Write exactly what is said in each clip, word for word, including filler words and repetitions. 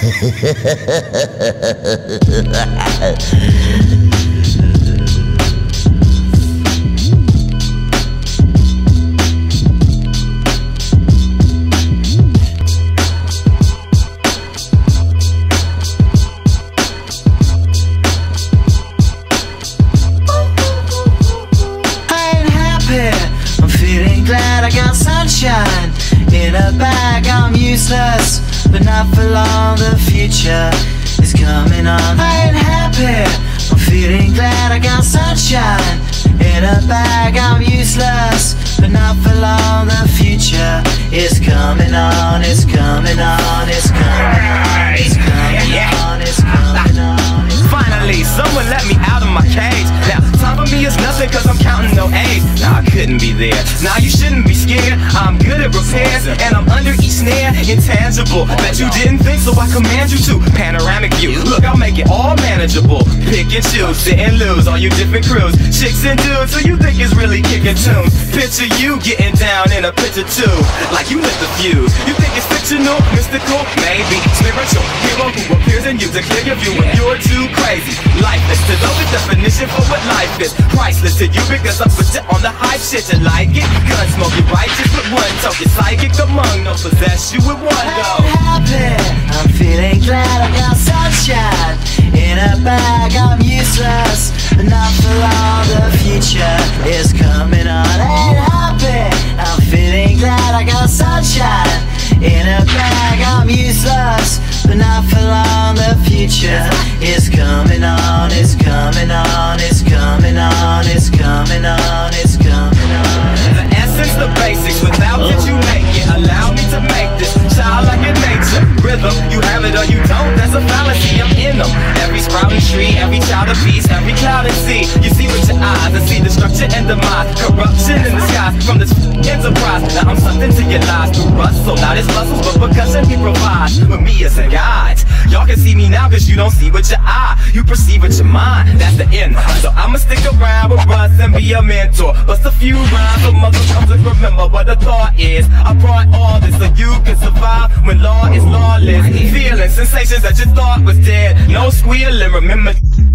I'm feeling glad I got sunshine in a bag. I'm useless, but not for long. The future is coming on. I ain't happy. I'm feeling glad I got sunshine in a bag. I'm useless, but not for long. The future is coming on. It's coming on. It's coming on. It's coming on. It's coming on. Finally, someone let me out of my cage. Now, time for me is nothing cause I'm counting no A's. Now, I couldn't be there. Now, you shouldn't be scared. I'm good at repairs and I'm under each snare. Intangible. Bet you didn't think, so I command you to. Panoramic view. Look, I'll make it all manageable. Pick and choose, sit and lose. All you different crews. Chicks and dudes who you think is really kicking tunes. Picture you getting down in a picture too. Like you lit the fuse. You think it's fictional, mystical, maybe spiritual. Hero who appears in you to clear your view when you're too crazy. Lifeless to know the definition for what life is. Priceless to you because I put you on the hype shit. You like it? Gun smoke, you righteous with one toke. You're psychic among, no possess you with one go. I'm happy. I'm feeling glad I got sunshine in a bag. I'm useless, but not for long. The future is coming on. Ain't happy. I'm feeling glad I got sunshine in a bag. I'm useless, but not for long. The future is coming on. It's coming on. It's coming on. It's coming on. It's coming on. The essence, the basics. Without it, you make it. Allow me to make this childlike in nature. Rhythm, you have it or you don't. That's a fallacy. I'm in them. Every sprouting tree, every child of peace, every cloud and sea. You see with your eyes and see destruction and demise. Corruption in the skies from this enterprise. Now I'm something to your lies through rust. So not his muscles, but percussion he provides. With me as a guide. Y'all can see me now cause you don't see with your eye. You perceive with your mind. That's the end. So I'ma stick around with Russ and be a mentor. Bust a few rhymes so mother comes and remember what the thought is. I brought all this so you can survive when law is lawless. Feeling sensations that you thought was dead. No squealing, remember.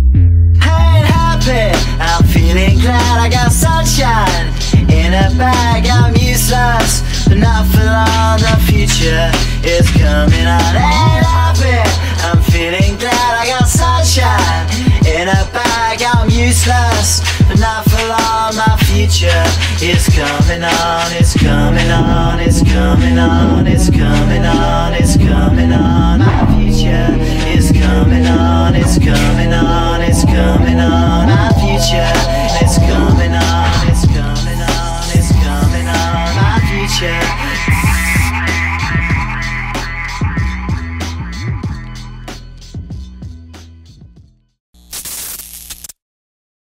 I ain't happy. I'm feeling glad I got sunshine in a bag. I'm useless, but not for long. The future is coming on. Ain't happy. I'm feeling glad I got sunshine in a bag. I'm useless, but not for long. My future is coming on. It's coming on. It's coming on. It's coming on.